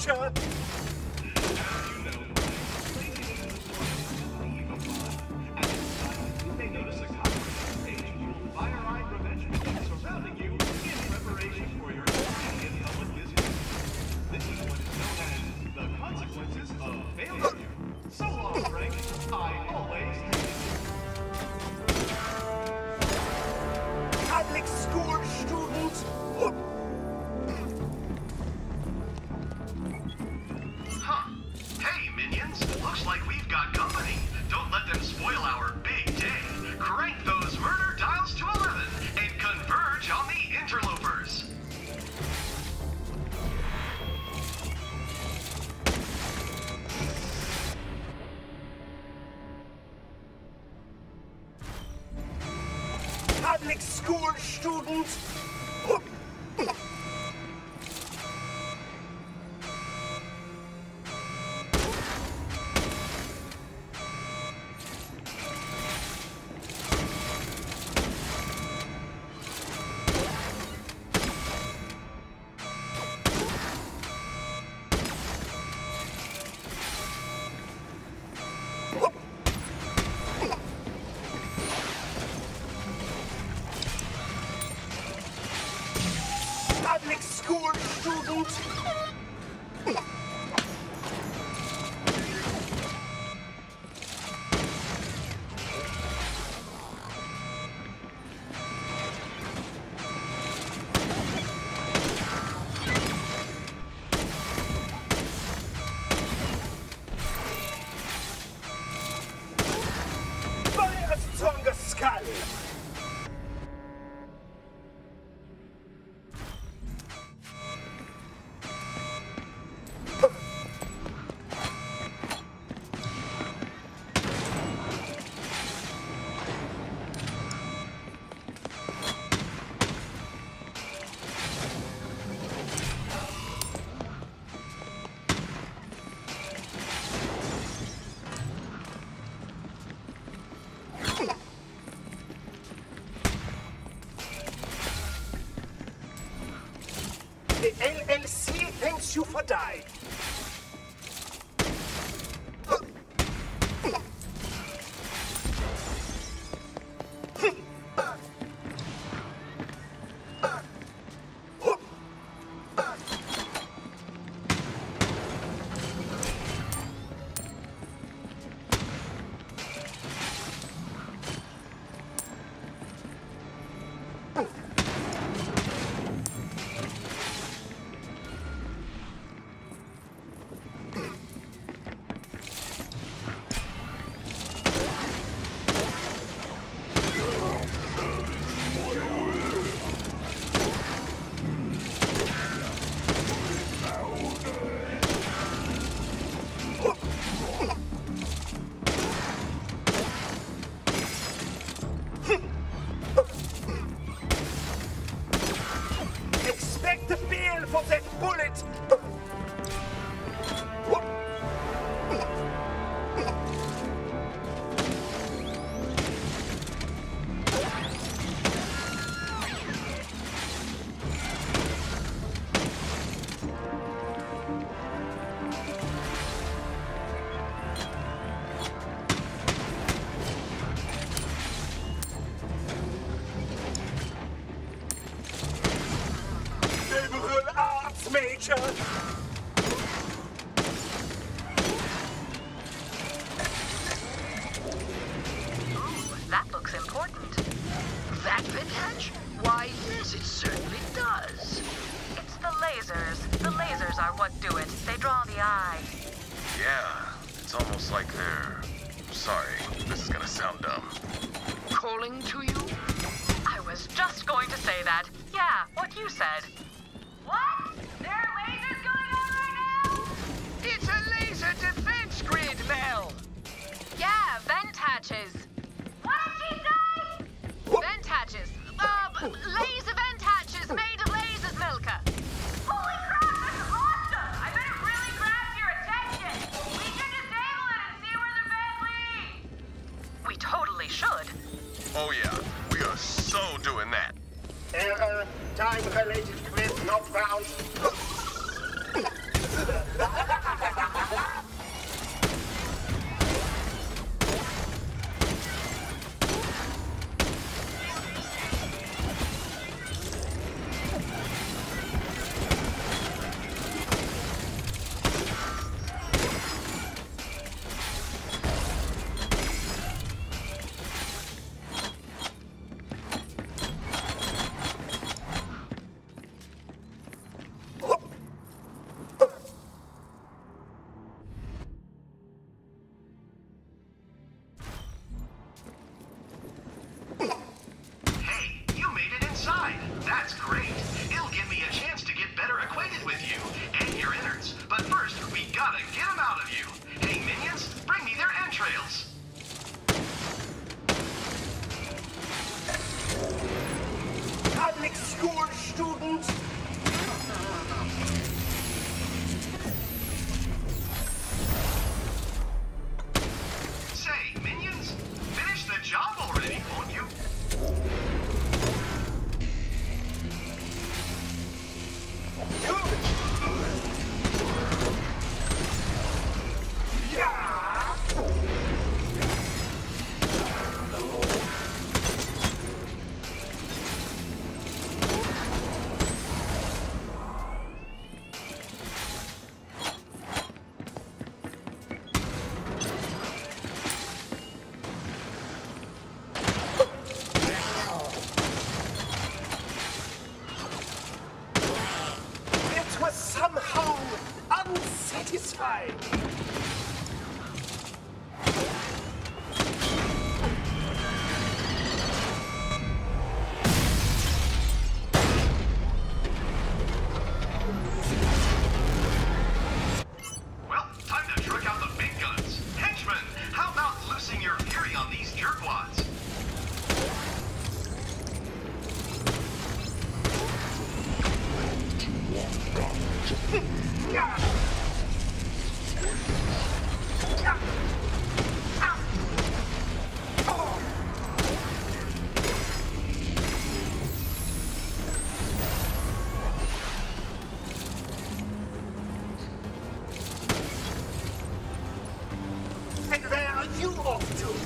Major! Public school students! Huh. Hey, minions. Looks like we've got company. Don't let them spoil our big day. Crank those murder dials to 11 and converge on the interlopers. Public school students! Public school students! By a stronger skull! The LLC thanks you for dying. Expect the bill for that bullet! Liberal arts major! That looks important. That vintage? Why, yes, it certainly does. It's the lasers. The lasers are what do it. They draw the eye. Yeah, it's almost like they're... Sorry, this is gonna sound dumb. Calling to you? I was just going to say that. Yeah, what you said. What? There are lasers going on right now? It's a laser defense grid, Mel! Yeah, vent hatches. What did she say? Vent hatches. Laser vent hatches made of lasers, Milka. Holy crap, that's awesome! I bet it really grabs your attention. We should disable it and see where the vent leads. We totally should. Oh yeah, we are so doing that. Error. Time-related grid not found. was somehow unsatisfying. Well, time to truck out the big guns. Henchman, how about loosing your fury on these jerkwads? And where are you off to?